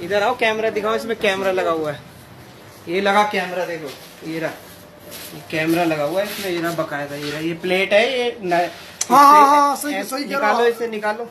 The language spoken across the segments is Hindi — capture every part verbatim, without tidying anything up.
इधर आओ, कैमरा दिखाओ। इसमें कैमरा लगा हुआ है, ये लगा कैमरा, देखो ये रहा, ये कैमरा लगा हुआ है इसमें, ये रहा बकायदा, ये रहा, ये प्लेट है ये। हाँ हाँ हाँ सही सही निकालो इसे, निकालो।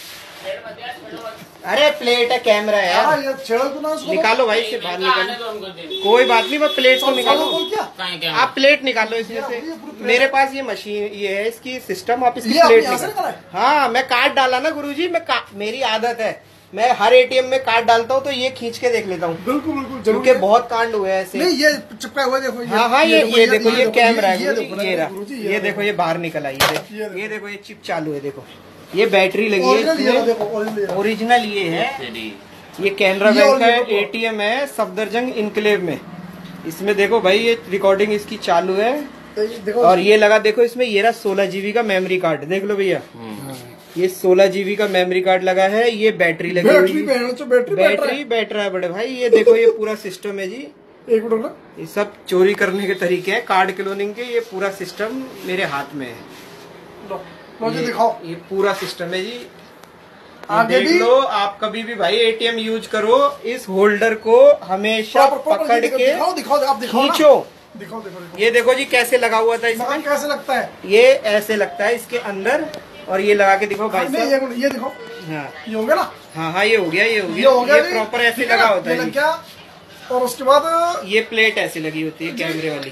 अरे प्लेट है, कैमरा है यार, निकालो भाई इसे बाहर, निकालो। कोई बात नहीं, मैं प्लेट को निकालो। आप प्लेट निकालो इसमें से। मेरे पास ये मशीन ये है, इसकी सिस्टम, आप इसकी प्लेट निकालो। हाँ मैं कार्ड डाला ना गुरुजी, मैं मेरी आदत है, मैं हर एटीएम में कार्ड डालता हूँ तो ये खींच के देख लेता हूँ। बिल्कुल बिल्कुल, क्योंकि बहुत कांड हुए ऐसे। नहीं ये चिपका हुआ देखो। हाँ हाँ ये ये देखो, ये कैमरा है, ये रहा, ये देखो ये बाहर निकल आई, ये देखो ये चिप चालू है, देखो ये बैटरी लगी है इसमें, ओरिजिनल ये है। ये कैनरा बैंक का एटीएम है सफदरजंग इनक्लेव में। इसमें देखो भाई ये रिकॉर्डिंग इसकी चालू है, और ये लगा देखो इसमें, ये रहा सोलह जीबी का मेमोरी कार्ड, देख लो भैया, ये सोलह जीबी का मेमोरी कार्ड लगा है। ये बैटरी लगी हुई है, बैटरी बैठ रहा है बड़े भाई। ये देखो ये पूरा सिस्टम है जी, एक मिनट, ये सब चोरी करने के तरीके हैं कार्ड क्लोनिंग के। ये पूरा सिस्टम मेरे हाथ में है, ये दिखाओ, ये पूरा सिस्टम है जी। आगे देख लो, आप कभी भी भाई एटीएम यूज करो, इस होल्डर को हमेशा पकड़ के दिखाओ, दिखाओ, आप दिखाओ, खींचो। दिखाओ, देखो, ये देखो जी कैसे लगा हुआ था इसमें, कैसे लगता है, ये ऐसे लगता है इसके अंदर, और ये लगा के दिखाओ भाई साहब, ये दिखाओ। हाँ ये हो गया ना, हाँ हाँ ये हो गया, ये हो गया, ये, ये प्रॉपर ऐसे लगा होता है क्या। और उसके बाद ये प्लेट ऐसी लगी होती है कैमरे वाली,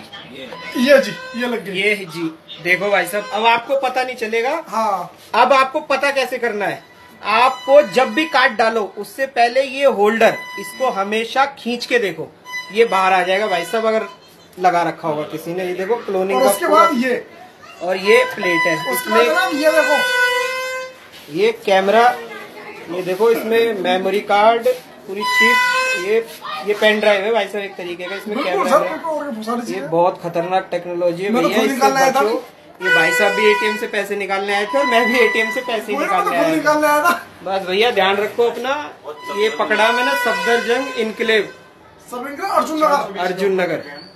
ये जी ये लग गई, ये जी देखो भाई साहब। अब आपको पता नहीं चलेगा। हाँ अब आपको पता कैसे करना है, आपको जब भी कार्ड डालो उससे पहले ये होल्डर, इसको हमेशा खींच के देखो, ये बाहर आ जाएगा भाई साहब, अगर लगा रखा होगा किसी ने। ये देखो क्लोनिंग का, उसके बाद ये, और ये प्लेट है इसमें, ये देखो ये कैमरा, ये देखो इसमें मेमोरी कार्ड, पूरी चिप, ये ये पेन ड्राइव है भाई साहब एक तरीके का, इसमें कैमरा है। ये बहुत खतरनाक टेक्नोलॉजी है भैया, इससे बचो। ये भाई साहब भी एटीएम से पैसे निकालने आए थे, और मैं भी एटीएम से पैसे निकालने आया था। बस भैया ध्यान रखो अपना। ये पकड़ा मैंने सफदरजंग इनक्लेव, अर्जुन नगर, अर्जुन नगर।